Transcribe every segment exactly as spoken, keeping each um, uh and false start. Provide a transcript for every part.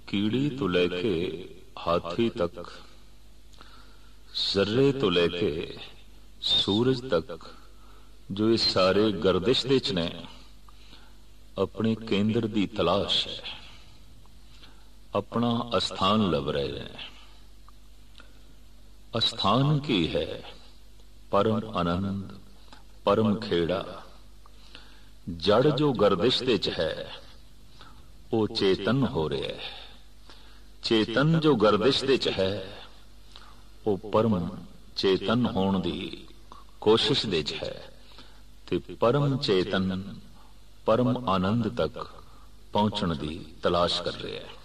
कीड़ी तो लेके हाथी तक, जर्रे तो लेके सूरज तक जो इस सारे गर्दिश दे च ने अपने केंद्र दी तलाश है, अपना अस्थान लभ रहे हैं। अस्थान की है परम आनंद परम खेड़ा। जड़ जो गर्दिश दे च है वो चेतन हो रहा है, चेतन जो गर्दिश दे च है वो परम चेतन होने दी कोशिश दे च है, ते परम चेतन परम आनंद तक पहुंचने दी तलाश कर रहे हैं।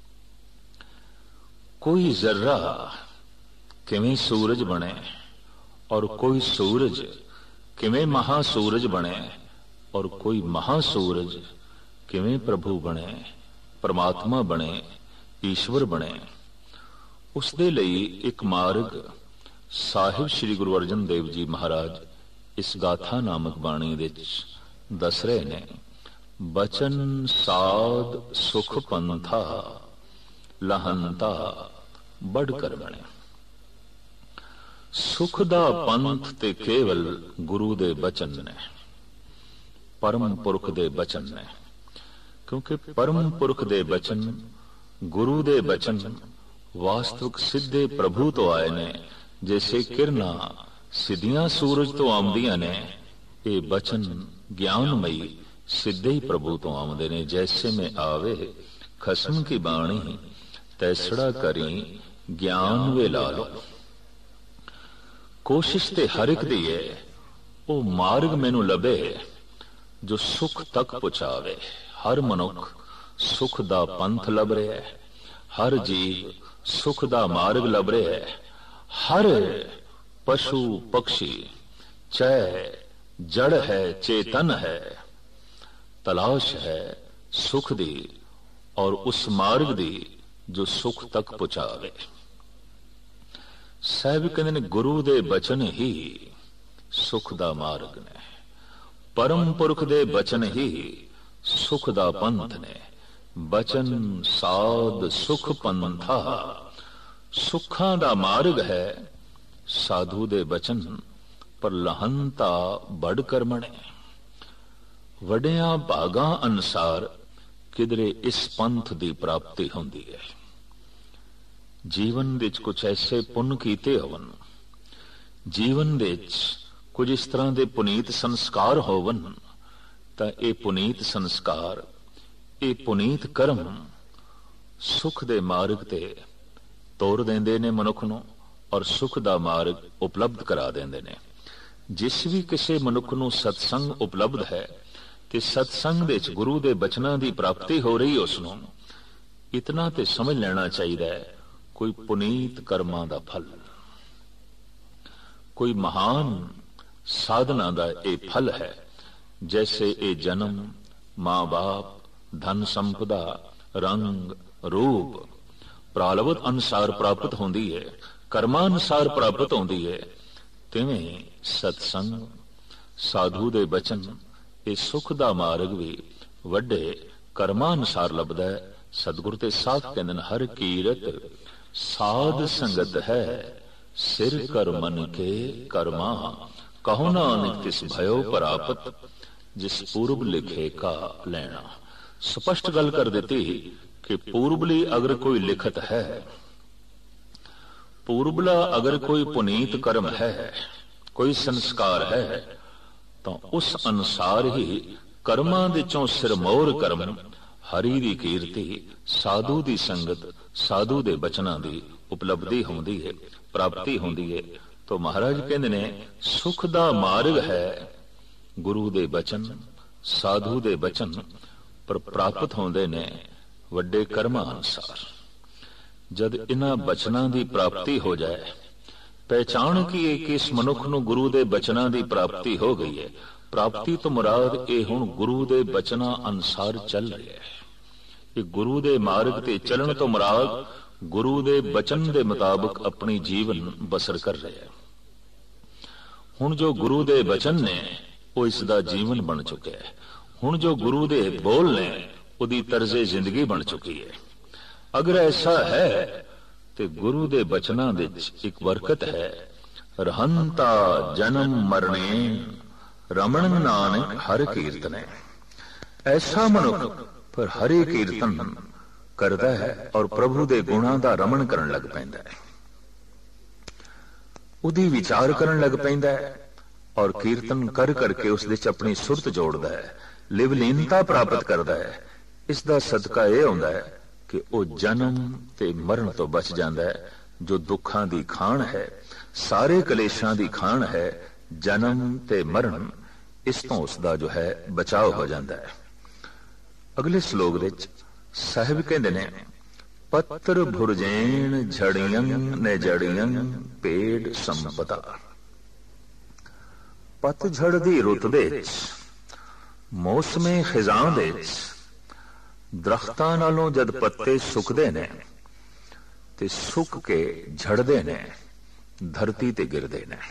कोई जर्रा किवें सूरज बने और कोई सूरज किवें महासूरज बने और कोई महासूरज किवें प्रभु बने, परमात्मा बने, ईश्वर बने। उस दे लई एक मार्ग साहिब श्री गुरु अर्जन देव जी महाराज इस गाथा नामक बाणी विच दस रहे ने। बचन साध सुख पंथा लहंता बढ़कर बने। सुख दा पंथ ते केवल गुरु दे बचन ने, परम पुरख दे बचन ने। क्योंकि परम पुरख दे बचन, गुरु दे बचन वास्तविक सिद्धे प्रभु तो आए ने। जैसे किरणा सिद्धियां सूरज तो आमदियां ने, ये बचन ज्ञानमयी सिद्धे ही प्रभु तो आमदे ने। जैसे में आवे खसम की बाणी तैसड़ा करी ज्ञान वे ला लो। कोशिश ते हर एक दी है वो मार्ग मैनू लभे जो सुख तक पहुंचावे। हर मनुख सुख दा पंथ लभ रहा है, हर जीव सुख दा मार्ग लभ रहा है। हर पशु पक्षी चाहे जड़ है चेतन है, तलाश है सुख दी और उस मार्ग दी जो सुख तक पहुंचावे। साहब कहते ने गुरु दे बचन ही सुख दा मार्ग ने, परम पुरख दे बचन ही सुख दा पंथ ने। बचन साध सुख पंथा, सुखां दा मार्ग है साधु दे बचन, पर लहंता बढ़कर मणे। वडिया भागा अनुसार किधरे इस पंथ दी प्राप्ति होंदी है। जीवन विच कुछ ऐसे पुण्य कीते होवन, जीवन विच कुछ इस तरह दे पुनीत संस्कार होवन, तां ये पुनीत संस्कार, ये पुनीत कर्म सुख दे मार्ग ते तोर देंदे ने मनुख नूं और सुख दा मार्ग उपलब्ध करा देंदे ने। जिस भी किसी मनुख नूं सत्संग उपलब्ध है ते सत्संग दे च गुरु दे बचनां दी प्राप्ति हो रही, उसनूं इतना ते समझ लेना चाहिए कोई पुनीत कर्मां दा फल, कोई महान साधना दा ये फल है। जैसे ये जन्म, मां बाप, धन संपदा, रंग रूप प्रालवत अनुसार प्राप्त होंदी है, कर्मानुसार प्राप्त होंदी है, तिवें सत्संग साधु दे बचन ये सुख दा मार्ग भी वड्डे कर्मानुसार लभदा है। सतगुरु ते साथ कहंदे ने हर कीरत साध संगत है, सिर कर मन के कर्मा, कहो नानक तिस भयो परापत, जिस पूर्व लिखे का लेना। स्पष्ट गल कर देती कि पूर्वली अगर कोई लिखत है, पूर्वला अगर कोई पुनीत कर्म है, कोई संस्कार है, तो उस अनुसार ही कर्मां विचों सिरमौर कर्म हरि दी कीर्ति, साधु दी संगत, साधु दे बचनां दी उपलब्धि होंदी है, प्राप्ति होंदी है। तो महाराज कहंदे ने सुख दा मार्ग है गुरु दे बचन, साधु दे बचन, पर प्राप्त होंदे ने वड्डे कर्मां अनुसार। जद इन्हां बचनां दी प्राप्ति हो जाए, पहचान की है कि इस मनुख नूं गुरु दे बचनां दी प्राप्ति हो गई है। प्राप्ति तो मुराद ये हुण गुरु दे बचनां अनुसार चल रहा है। ये गुरु दे मार्ग ते चलन तो मुराद गुरु दे बचन दे मुताबिक अपनी जीवन बसर कर रहे हैं। हुण जो गुरु दे बचन ने वो इसदा जीवन बन चुके है। हुण जो गुरु दे बोल ने उदी तर्जे जिंदगी बन चुकी है। अगर ऐसा है तो गुरु दे बचनां दे एक बरकत है, रहंता जन्म मरने रमण नानक हर कीर्तने। ऐसा मनुख पर हरे कीर्तन करता है और प्रभु दे गुणां दा रमण करन लग पैंदा है, उदी विचार करन लग पैंदा है और कीर्तन कर करके उस विच अपनी सुरत जोड़दा है, लिवलीनता प्राप्त करदा है। इस दा सदका यह हुंदा है कि वह जन्म ते मरण तो बच जाता है, जो दुखां दी खाण है, सारे कलेशां दी खाण है, जन्म ते मरण, इस तो उसका जो है बचाव हो जाता है। अगले श्लोक विच साहिब कहंदे ने, पत्र भुरजैन झड़ियं ने जड़ियं पेड़ संपदा। पतझड़ दी रुत दे मौसमे खिजां दे दरख्तां नालों जद पत्ते सुकदे ने ते सुक के झड़दे ने, धरती ते गिरदे ने।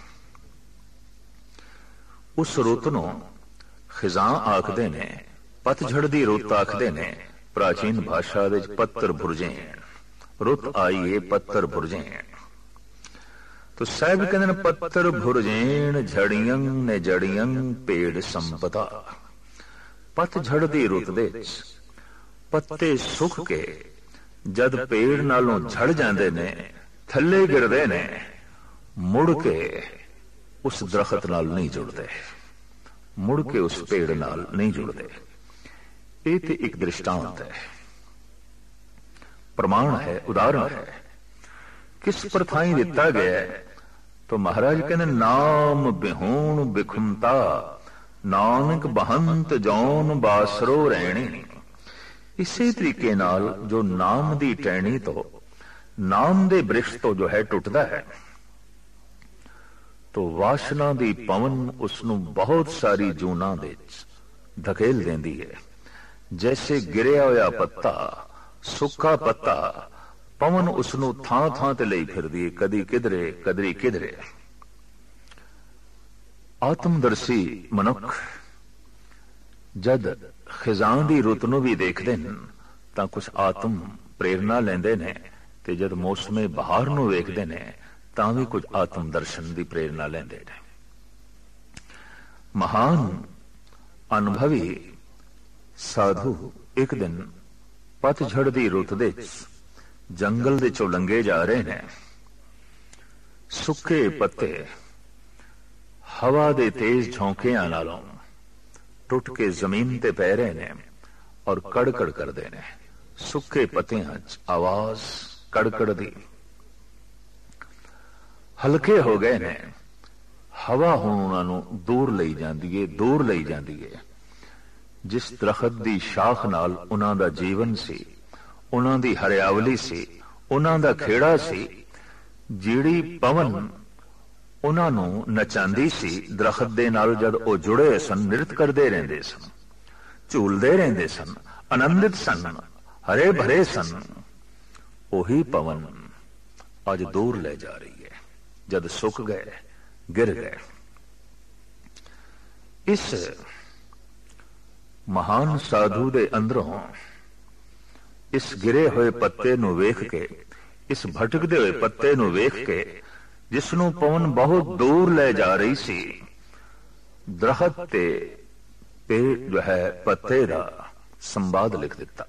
उस रुत नूं खिजां आखदे ने, पतझड़ दी रुत आखदे ने प्राचीन भाषा विच पत्तर भुरजैन, रुत आई है पत्तर भुरजैन। तो साहिब कहते हैं पत्तर भुरजैन झड़ियं ने जड़ियं पेड़ संपदा। पतझड़ दी रुत दे पत्ते सुख के जद पेड़ नालों झड़ जाते ने, थले गिरदे ने, मुड़ के उस दरख्त नाल नहीं जुड़ते, मुड़ के उस पेड़ नाल नहीं जुड़ते। ये तो एक दृष्टांत है, प्रमाण है, उदाहरण है। किस प्रथाई दिता गया है? तो महाराज कहने, नाम बिहूण बिखुमता नानक बहंत जौन बासरो रहनी। इसी तरीके नाल जो नाम दी टहनी तो नाम दे वृक्ष तो जो है टुटदा है, तो वासना दी पवन उसनू बहुत सारी जूना दे धकेल देंदी है। जैसे गिरिया होया पत्ता, सुक्का पत्ता, पवन उसनू थां थां ते लई फिरदी है, कदी किधरे कदरी किधरे। आत्मदर्शी मनुख जद खिजां दी रुत नूं भी देखदे ने तां कुछ आत्म प्रेरणा लैंदे ने, ते जद मौसमे बहार नूं वेखदे ने तां भी कुछ आत्म दर्शन दी प्रेरणा लैंदे ने। महान अनुभवी साधु एक दिन पतझड़ दी रुत दे जंगल दे चों लंघे जा रहे हैं। सुक्के पत्ते हवा दे तेज झोंकियां नालों टुट के जमीन ते पै रहे ने और कड़कड़ करदे ने। सुक्के पत्तियां च आवाज कड़कड़ दी। हल्के हो गए ने, हवा हुण उन्हां नूं दूर लई जांदी है, दूर लई जांदी है। जिस दरख्त दी शाख नाल उन्हां दा जीवन सी, उन्हां दी हरियावली सी, उन्हां दा खेड़ा सी, जिहड़ी पवन उन्हां नूं नचांदी सी, दरख्त दे नाल जद ओ जुड़े सन, नृत करदे रहिंदे सन, झूलदे रहिंदे सन, आनंदित सन, हरे भरे सन, ओही पवन अज दूर ले जा रही है, जद सुक गए, गिर गए। इस महान साधु दे अंदरों इस गिरे हुए पत्ते नूं वेख के, इस भटकदे हुए पत्ते नूं वेख के, जिसनों पवन बहुत दूर ले जा रही सी, दरख्त ते पेड़ जो है पत्ते दा संवाद लिख दिता।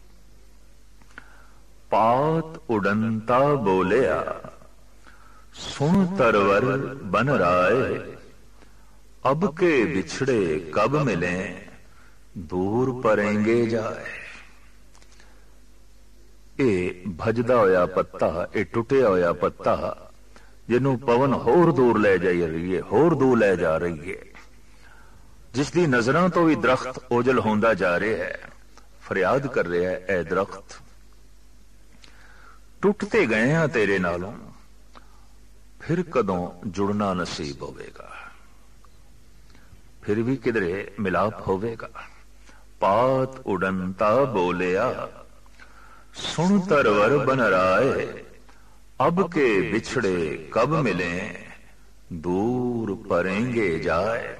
पात उड़ंता बोलिया सुन तरवर बन राय, अब के बिछड़े कब मिले दूर परेंगे जाए। ये भजदा होया पत्ता, ये टुटिया होया पत्ता, जिन्हों पवन होर दूर ले जा रही है, होर दूर ले जा रही है, जिसकी नजरों तो भी दरख्त ओझल होंदा जा रहा है, फरियाद कर रहा है, ऐ दरख्त टुटते गए हैं तेरे नालों, फिर कदों जुड़ना नसीब होवेगा, फिर भी किधरे मिलाप होवेगा। पात उड़ंता बोलिया सुन तरवर बन राय, अब के बिछड़े कब मिले दूर परेंगे जाए।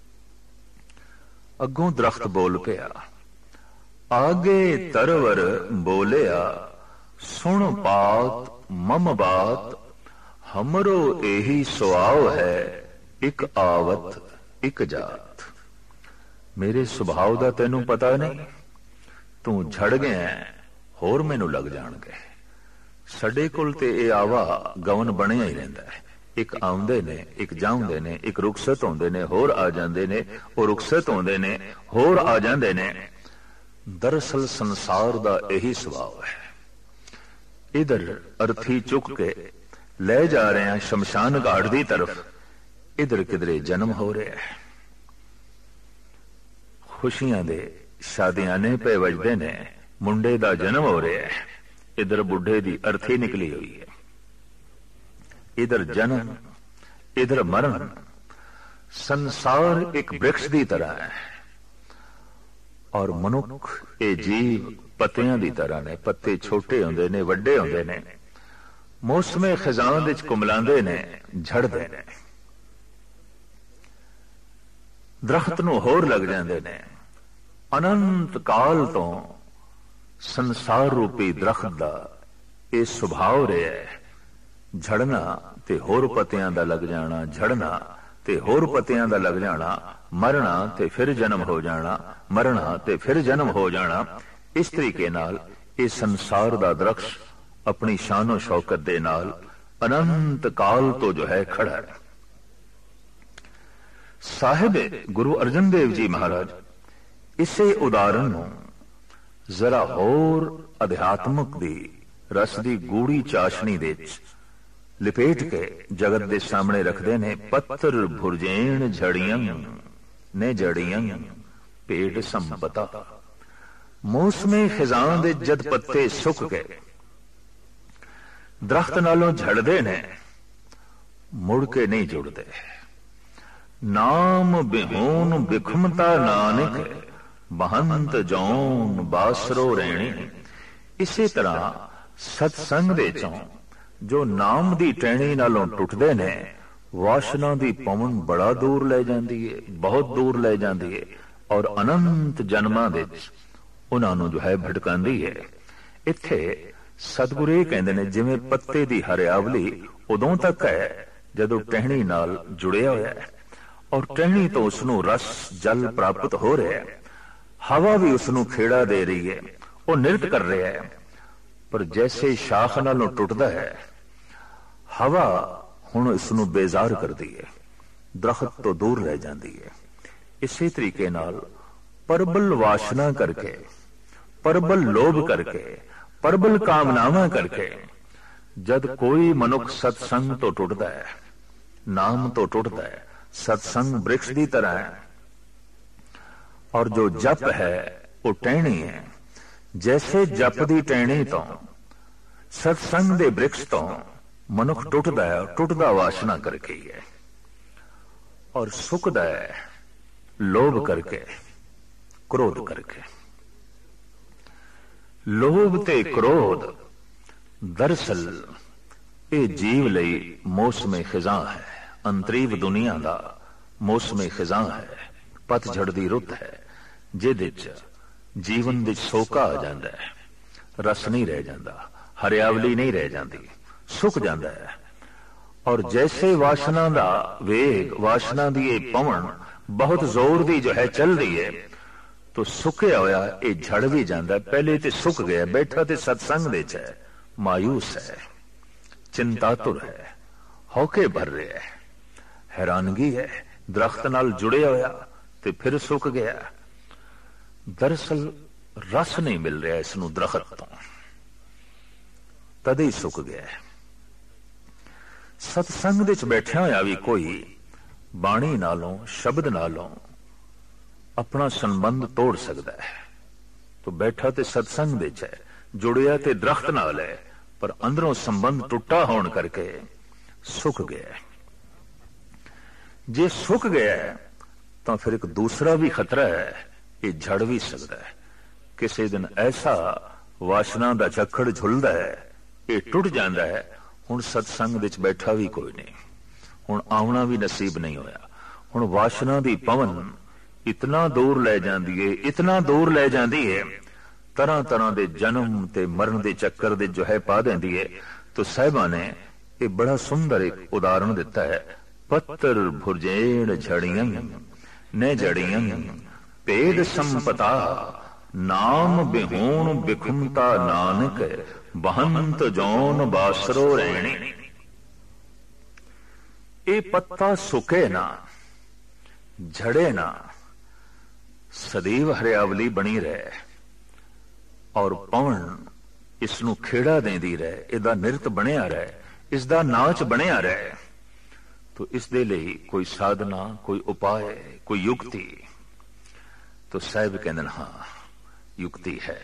अगों दरख्त बोल पिया, आगे तरवर बोलिया सुन पात मम बात हमरो एही सुभाव है, एक आवत एक जात। मेरे सुभाव दा तैनू पता नहीं, तू झड़ गया होर मैनू लग जाणगे। साडे कोल ते ये आवा गवन बनिया ही रहिंदा है। एक आउंदे ने, एक जाउंदे ने, एक रुखसत होंदे ने, होर आ जांदे ने, ओ रुखसत होंदे ने, होर आ जांदे ने। दरअसल संसार दा यही सुभाव है। इधर अर्थी चुक के ले जा रहे हैं शमशान घाट की तरफ, इधर किधरे जन्म हो रहा है। खुशियां दे शादियाने पे वजदे ने, मुंडे दा जन्म हो रहा है। इधर बुढ़े दी अर्थी निकली हुई है। इधर जन्म, इधर मरण। संसार एक वृक्ष की तरह है और मनुख ये जीव पत्तियां की तरह ने। पत्ते छोटे होंदे ने, वड्डे होंदे ने, मौसमे खिजां विच कुमलांदे ने, झड़दे ने, दरख्त नूं होर लग जांदे ने। अनंत काल तो संसार रूपी दरख्त दा ये सुभाव रहा है, झड़ना ते होर पत्तियां दा लग जाना, झड़ना ते होर पत्तियां दा लग जाना, मरना ते फिर जन्म हो जाना, मरना ते फिर जन्म हो जाना। इस तरीके नाल ये संसार दा दरख्त अपनी शानो शौकत दे नाल अनंत काल तो जो है खड़ा है। साहिब गुरु अर्जन देव जी महाराज इसे उदाहरण नूं जरा होर अध्यात्मक दी रस दी गूढ़ी चाशनी दे लिपेट के जगत दे सामने रखते ने। पत्थर भुरजेण झड़ियां ने जड़ियां पेड़ संपता। मौसमे खिजां दे जद पत्ते सुक गए, दरख्त नालों झड़दे ने, मुड़ के नहीं जुड़ते। नाम बिहून बिखमता नानक, बहंत जौन बासरो रहनी। इसी तरह सत्संग दे चों जो नाम दी टहनी नालों टुटदे ने, वासना दी पवन बड़ा दूर ले जाती है, बहुत दूर ले जाती है और अनंत जन्मां दे उन्हां नूं जो है भटकांदी है। इत्थे सतगुरु ये कहंदे ने जिवें पत्ते दी हरियावली उदों तक है जदों टहनी नाल जुड़िया होया है और टहनी तो उसनूं रस जल प्राप्त हो रहा है। हवा भी उसनूं खेड़ा दे रही है, वो नृत्य कर रहा है। पर जैसे शाख नालों टुटदा है, हवा हुण इसनूं बेजार कर दी है, दरख्त तो दूर रह जाती है। इसी तरीके नाल परबल वासना करके, परबल लोभ करके, परबल कामनावां करके जद कोई मनुख सत्संग तो टुटदा है, नाम तो टुटदा है। सत्संग वृक्ष की तरह है और जो जप है वो टहनी है। जैसे जप की टहनी तो सत्संग दे वृक्ष तो मनुख टुटदा है और टुटदा वासना करके ही है और सुकदा है लोभ करके, क्रोध करके। लोभ ते क्रोध दरअसल ये जीव लई मौसमे खिजां है। अंतरीव दुनिया का मौसमे खिजां है, पतझड़ दी रुत है, जिहदे च जीवन दे सोका आ जांदा है, रस नहीं रह जाता, हरियावली नहीं रह जाती, सुक जाता है। और जैसे वासना दा वेग, वासना दी ये पवन बहुत जोर दी जो है चल रही है, तो सुके होया ये झड़ भी जाता। पहले तो सुक गया, बैठा तो सत्संग दे च है, मायूस है, चिंतातुर है, हौके भर रहे है, हैरानगी है, दरख्त नाल जुड़े होया ते फिर सुक गया। दरअसल रस नहीं मिल रहा इसनूं दरख्त तो, तद ही सुक गया। सत्संग दे च बैठिया होया भी कोई बाणी नालों, शब्द नालों अपना संबंध तोड़ सकता है। तो बैठा ते सत्संग दे च है, जुड़िया ते दरख्त नाल है, पर अंदरों संबंध टुटा होने करके सुक गया। जे सुक गया तो फिर एक दूसरा भी खतरा है, ये झड़ भी सकता है। किसी दिन ऐसा वासना दा झक्खड़ झुलदा है, ये टुट जाता है। हुण सत्संग विच बैठा भी कोई नहीं, हुण आउणा भी नसीब नहीं होया। हुण वासना दी पवन इतना दूर ले जाती है, इतना दूर ले जाती है, तरह तरह के जन्म ते मरण के चक्कर दे जो है पा देंदी है। तो साहिबा ने ये बड़ा सुंदर एक उदाहरण दिता है। पत्तर भुरजेण झड़ियं ने जड़ियं पेद संपता नाम बिहोण बिखुमता नानक बहंत जौन बासरो रहने। ये पत्ता सुके ना झड़े ना सदैव हरियावली बनी रहे और पवन इसनू खेड़ा देंदी रहे, इहदा निरत बनिया रहे, इसदा नाच बनिया रहे। तो इस दे लई कोई साधना, कोई उपाय, कोई युक्ति। तो साहिब कहंदे हाँ युक्ति है।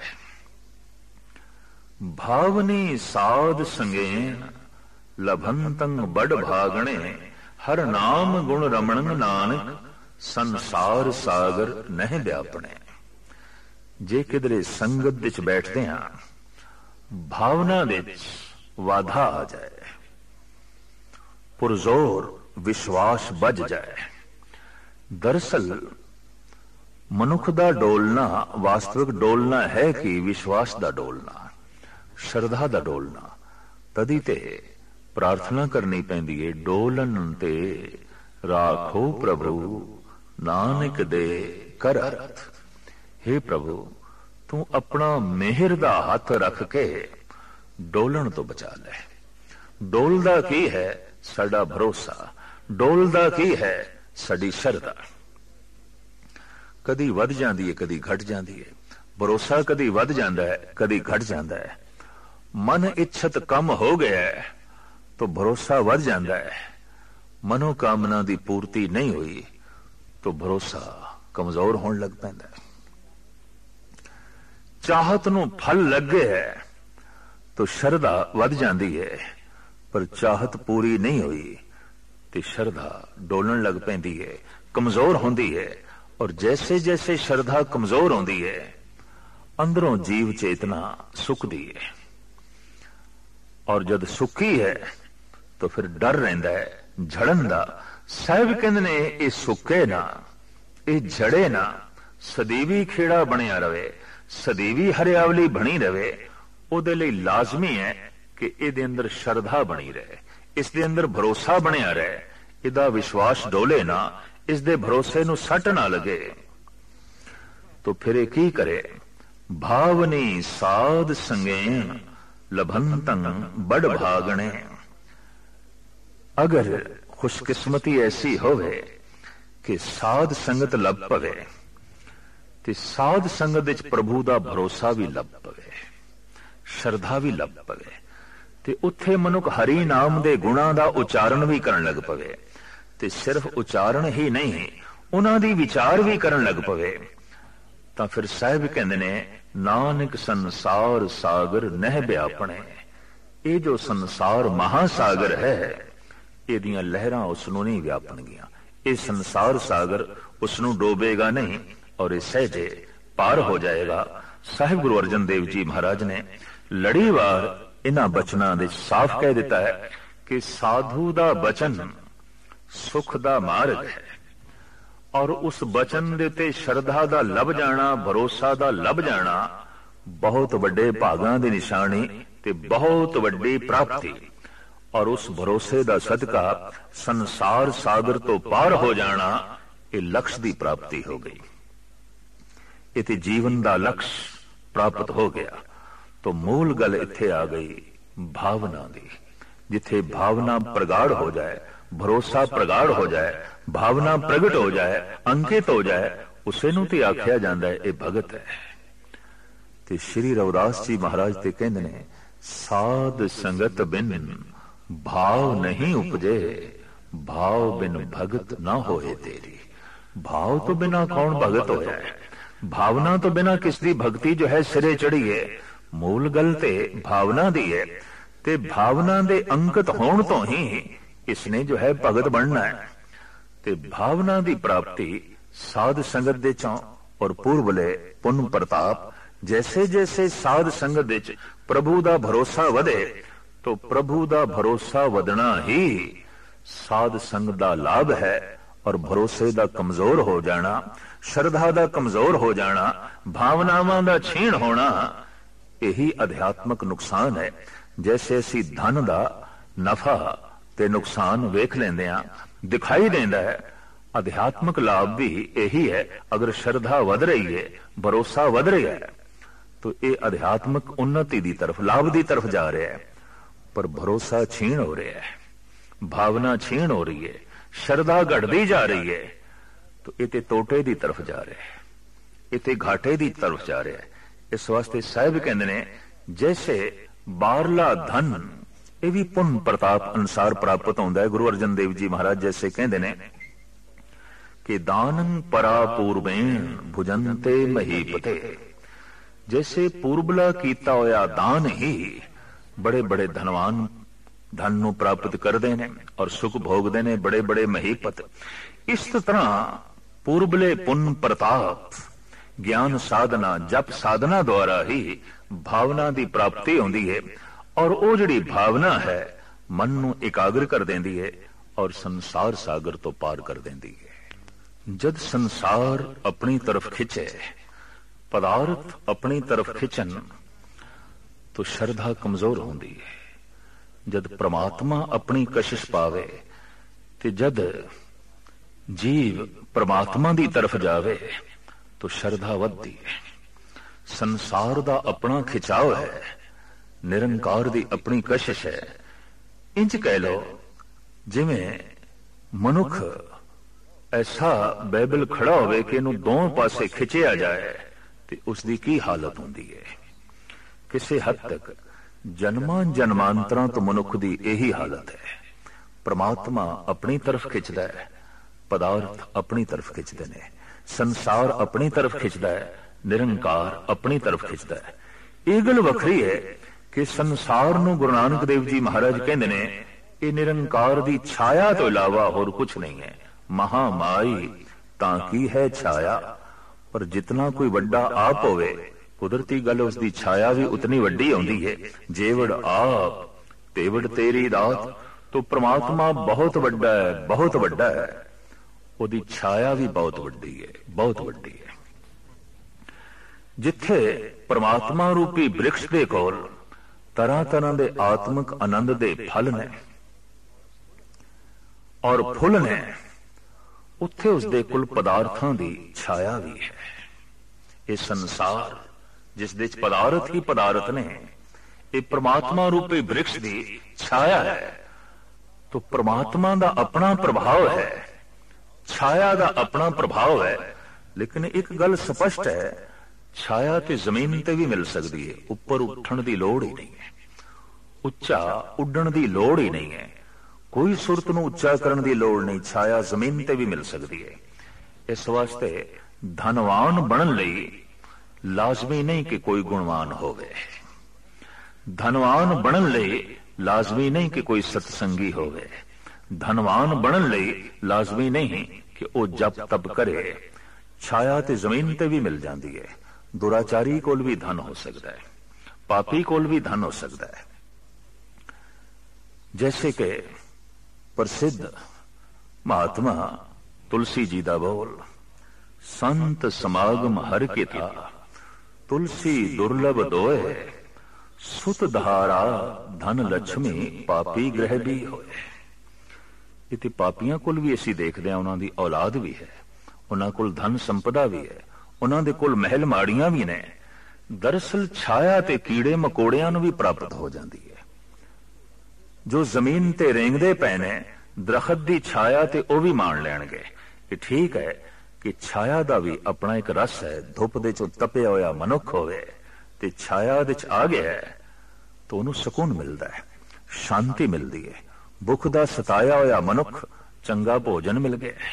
भावनी साध संगेन लभंतं बड़ भागणे हर नाम गुण रमण नानक संसार सागर नहीं व्यापने। जे किधरे संगत विच बैठते हैं भावना विच वाधा आ जाए, पुरजोर विश्वास बज जाए। दरअसल मनुख दा डोलना वास्तविक डोलना है कि विश्वास दा डोलना, श्रद्धा दा डोलना। तदी ते प्रार्थना करनी पैंदी है, डोलन ते राखो प्रभु नानक दे कर अर्थ। हे प्रभु तू अपना मेहर दा हाथ रख के डोलन तो बचा ले। डोलदा की है साडा भरोसा, डोलदा की है साडी श्रद्धा। कदी वध जांदी है, कदी घट जांदी है। भरोसा कदी वध जांदा है, कदी घट जांदा है। मन इच्छत कम हो गया है तो भरोसा वध जांदा है। मनोकामना दी पूर्ति नहीं हुई तो भरोसा कमजोर होने लग पैंदा है। चाहत नूं फल लगे है तो श्रद्धा वध जांदी है, पर चाहत पूरी नहीं हुई तो श्रद्धा डोलन लग पैंदी है, कमजोर होंदी है। और जैसे जैसे श्रद्धा कमजोर होंदी है अंदरों जीव चेतना सुकदी है, और जद सुकी है तो फिर डर रहिंदा है झड़न दा। साहिब कहंदे ने ये सुके ना, ये झड़े ना, सदैवी खेड़ा बनिया रवे, सदैवी हरियावली बनी रवे। उहदे लई लाजमी है कि इहदे अंदर श्रद्धा बनी रहे, इसदे अंदर भरोसा बनिया रहे, इहदा विश्वास डोले ना, इसदे भरोसे नूं सट ना लगे। तो फिर ये की करे? भावनी साध संगेन लभंतं बड़ भागणे। अगर खुशकिस्मती ऐसी होवे कि साध संगत लभ पवे ते साध संगत विच प्रभु दा भरोसा भी लभ पवे, श्रद्धा भी लभ पवे, ते उत्थे मनुख हरि नाम दे गुणां दा उचारण भी करन लग पवे। ते सिर्फ उचारण ही नहीं, उन्हां दी विचार भी करन लग पवे। तां फिर साहिब कहंदे ने नानक संसार सागर नह व्यापणे। ये जो संसार महासागर है इहदियां लहरां उसनूं नहीं व्यापणगियां। ये संसार सागर उसनूं डोबेगा नहीं और ये सहजे पार हो जाएगा। साहिब गुरु अर्जन देव जी महाराज ने लड़ीवार इन्हां बचनां दे साफ कह दिता है कि साधु दा बचन सुख दा मार्ग है, और उस बचन दे ते श्रद्धा दा लभ जाना, भरोसा दा लभ जाना बहुत वड्डे भागां दी निशानी ते बहुत वड्डी प्राप्ति। और उस भरोसे दा सदका संसार सागर तो पार हो जाना ये लक्ष्य दी प्राप्ति हो गई। इते जीवन दा लक्ष्य प्राप्त हो गया। तो मूल गल इत्थे आ गई भावना दी। जिथे भावना प्रगाढ़ हो जाए, भरोसा प्रगाढ़ हो जाए, भावना प्रगट हो जाए, अंकित हो जाए, उसे नूं ते आख्या जांदा है ये भगत है। ते श्री रविदास जी महाराज ते कहंदे ने साध संगत बिन भाव नहीं उपजे, भाव बिन भगत ना होए तेरी। भाव तो बिना कौन भगत होया है? भावना तो बिना किसदी भक्ति जो है सिरे चढ़ी है। मूल गल ते भावना दी है, ते भावना दे अंकित होण तो ही इसने जो है भगत बनना है। ते भावना दी प्राप्ति साध संगत दे चों और पूर्वले पुन प्रताप। जैसे जैसे साध संगत दे च प्रभु दा भरोसा वधे तो प्रभु दा भरोसा वधना ही साध संग दा लाभ है। और भरोसे दा कमजोर हो जाना, श्रद्धा दा कमजोर हो जाना, भावनावां दा छीण होना, यही अध्यात्मक नुकसान है। जैसे असी धन दा नफा ते नुकसान वेख लेंदे हां, दिखाई देंदा है, अध्यात्मक लाभ भी यही है। अगर श्रद्धा वध रही है, भरोसा वध रहा है, तो ये अध्यात्मक उन्नति की तरफ, लाभ की तरफ जा रहा है। पर भरोसा छीण हो रहा है, भावना छीण हो रही है, श्रद्धा घटती जा रही है, तो ये तोटे की तरफ जा रहा है, ये घाटे की तरफ जा रहा है। इस वास्ते साहिब कहते ने, जैसे बारला धन ये भी पुण्य प्रताप अनुसार प्राप्त होता है। गुरु अर्जन देव जी महाराज जैसे कहते ने कि दानन परा पूर्वेण भुजंते महीपते, जैसे पूर्वला कीता होया दान ही बड़े बड़े धनवान धन नूं प्राप्त करते हैं और सुख भोगते हैं, बड़े बड़े महीपत। इस तरह पूर्वले पुण्य प्रताप ज्ञान साधना जप साधना द्वारा ही भावना की प्राप्ति होती है, और वो जिहड़ी भावना है मन नूं एकाग्र कर देंदी है और संसार सागर तो पार कर देंदी है। जद संसार अपनी तरफ खिंचे, पदार्थ अपनी तरफ खिंचन, तो श्रद्धा कमजोर होती है। जद परमात्मा अपनी कशिश पावे, ते जद जीव परमात्मा की तरफ जावे, तो श्रद्धा वधदी है। संसार दा अपना खिंचाव है, निरंकार दी अपनी कशिश है। इंज कह लो जिवें मनुख ऐसा बैबल खड़ा होवे कि इनू दोनों पासे खिंचिया जाए, तो उसकी की हालत होती है। किसी हद तक जन्मां जन्मांतरां तो मनुख की यही हालत है। परमात्मा अपनी तरफ खिंचदा है, पदार्थ अपनी तरफ खिंचते हैं, संसार अपनी तरफ खिंचदा है, निरंकार अपनी तरफ खिंचदा है। ये गल वखरी है कि संसार नूं गुरु नानक देव जी महाराज कहंदे ने, ये निरंकार दी छाया तो इलावा होर कुछ नहीं है। महामाई ताकी है छाया, पर जितना कोई वड्डा आप होवे, कुदरती गल उसकी छाया भी उतनी वड्डी आउंदी है। जेवड़ आप तेवड़ तेरी दात, तो परमात्मा बहुत वड्डा है, बहुत वड्डा है, उसकी छाया भी बहुत वड्डी है, बहुत वड्डी है। जिथे परमात्मा रूपी वृक्ष दे कोल तरह तरह के आत्मक आनंद दे फल ने और फुल ने, उत्थे उसदे कुल पदार्थां दी छाया भी है। ये संसार जिस दे पदार्थ ही पदार्थ ने, ये परमात्मा रूपी वृक्ष दी छाया है। तो परमात्मा दा अपना प्रभाव है, छाया दा अपना प्रभाव है। लेकिन एक गल स्पष्ट है, छाया ते जमीन ते भी मिल सकती है, ऊपर उठण दी लोड़ ही नहीं है, उच्चा उड्डण दी लोड़ ही नहीं है, कोई सुरत नूं उच्चा करन दी लोड़ नहीं, छाया जमीन ते भी मिल सकती है। इस वास्ते धनवान बनन लई लाजमी नहीं कि कोई गुणवान होवे, धनवान बनन लई लाजमी नहीं कि कोई सत्संगी होवे, धनवान बनन लई लाजमी नहीं कि वो जप तप करे। छाया ते जमीन ते भी मिल जाती है। दुराचारी कोल भी धन हो सकता है, पापी कोल भी धन हो सकता है। जैसे कि प्रसिद्ध महात्मा तुलसी जी दा बोल, संत समागम हर के था, तुलसी दुर्लभ दोए, सुत धारा धन लक्ष्मी पापी ग्रह भी होए। इते पापियां कोल भी असी देखते हैं, उन्हों की औलाद भी है, उन्होंने कोल धन संपदा भी है, उन्होंने कोल महल माड़ियां भी ने। दरअसल छाया ते कीड़े मकोड़ियां नूं भी प्राप्त हो जाती है। जो जमीन ते रेंगदे पए ने, दरखत की छाया ते ओ भी मान लैणगे। ये ठीक है कि छाया का भी अपना एक रस है। धुप दे चों तपिया होया मनुख होवे ते छाया दे च आ गया है, तो उन्हें सुकून मिलता है, शांति मिलती है। भुख दा सताया होया मनुख, चंगा भोजन मिल गया।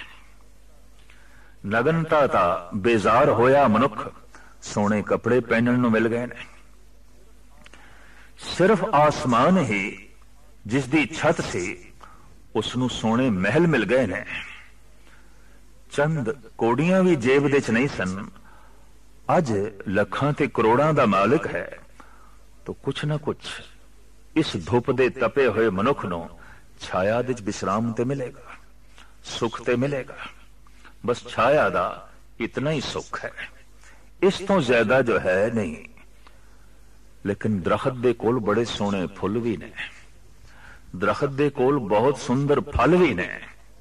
नगनता ता बेजार होया मनुख, सोने कपड़े पहनन नूं मिल गए ने। सिर्फ आसमान ही जिसदी छत सी, उसनूं सोने महल मिल गए ने। चंद कोड़ियां भी जेब दे च नहीं सन, अज लखां ते करोड़ां दा मालिक है। तो कुछ ना कुछ इस धुप दे तपे हुए मनुख नूं छाया दे च विश्राम ते मिलेगा। सुख ते मिलेगा। बस छाया दा इतना ही सुख है, इस तो ज्यादा जो है नहीं। लेकिन दरखत दे कोल बड़े सोहने फुल भी ने, दरखत दे कोल बहुत सुंदर फल भी ने।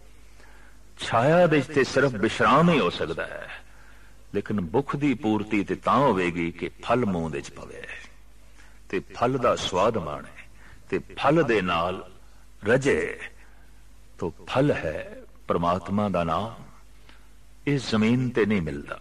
छाया दे ते सिर्फ विश्राम ही हो सकता है, लेकिन भुख दी पूर्ति ते तां होवेगी कि फल मूंह दे च पवे ते फल दा स्वाद माणे ते फल दे नाल रजे। तो फल है परमात्मा दा नाम। इस जमीन ते नहीं मिलता,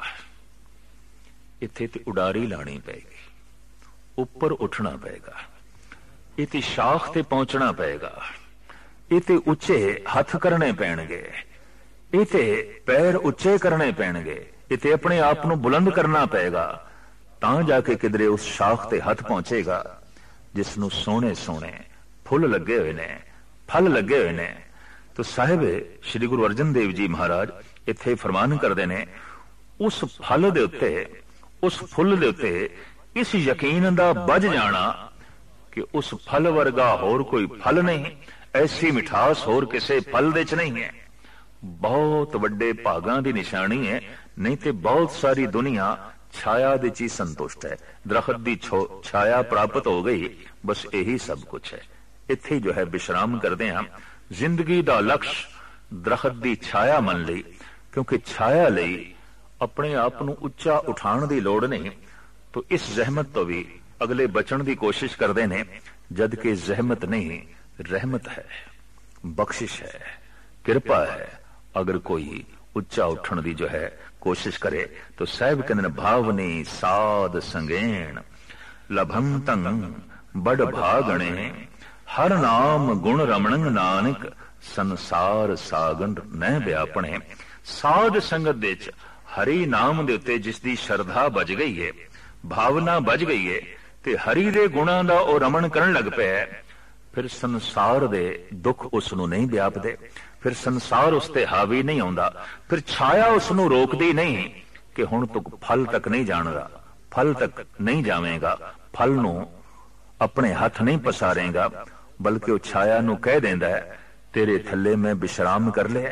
इत्थे ते उडारी लानी पेगी, ऊपर उठना पेगा, इत्थे शाख ते पहुंचना पेगा, इत्थे उच्चे हथ करने पैणगे, इत्थे पैर उच्चे करने पैणगे, इत्थे अपने आप को बुलंद करना पेगा, तां जाके किधरे उस शाख ते हथ पहुंचेगा जिसनों सोने सोने फुल लगे हुए ने, फल लगे हुए ने। तो साहिब श्री गुरु अर्जन देव जी महाराज इत्थे फरमान करते ने, उस फल दे उत्ते, उस फुल दे उत्ते इस यकीन दा बज जाना कि उस फल वर्गा होर कोई फल नहीं, ऐसी मिठास होर किसे फल दे च नहीं है। बहुत वड्डे भागां दी निशानी है, नहीं ते बहुत सारी दुनिया छाया दे ची संतुष्ट है। दरखत दी छाया प्राप्त हो गई, बस यही सब कुछ है। इत्थे जो है विश्राम करते हैं। जिंदगी दा लक्ष्य दरखत दी छाया मन ली, क्योंकि छाया लई अपने आप नूं उच्चा उठाण दी लोड़ नहीं। तो इस जहमत तो भी अगले बचण दी कोशिश करते ने, जबकि जहमत नहीं रहमत है, बख्शिश है, कृपा है। अगर कोई उच्चा उठण दी जो है कोशिश करे तो साहिब कहते भावनी साध संगेण लभंतंग बड़ भागणे, हर नाम गुण रमणंग नानक संसार सागन न व्यापणे। साध संगत दे च हरि नाम दे उत्ते जिस दी श्रद्धा बज गई है, भावना बज गई है, ते हरि दे गुणां दा ओ रमण करन लग पिया, फिर संसार दे दुख उसनूं नहीं व्यापदे, फिर संसार उसते हावी नहीं आउंदा, फिर छाया उसनूं रोकदी नहीं कि हुण तू फल तक नहीं जाणदा, फल तक नहीं जावेगा, फल नूं अपने हाथ नहीं पसारेगा, बल्कि वो छाया नूं कह देंदा है तेरे थल्ले मैं विश्राम कर लिया,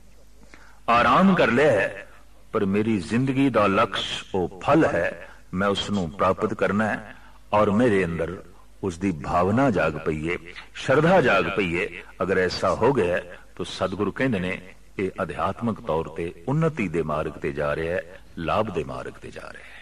आराम कर लिया है, पर मेरी जिंदगी दा लक्ष्य वो फल है, मैं उसनूं प्राप्त करना है। और मेरे अंदर उसकी भावना जाग पई है, श्रद्धा जाग पई है। अगर ऐसा हो गया तो सतगुरु कहंदे ने ये अध्यात्मक तौर ते उन्नति दे मार्ग ते जा रहा है, लाभ दे मार्ग ते जा रहा है।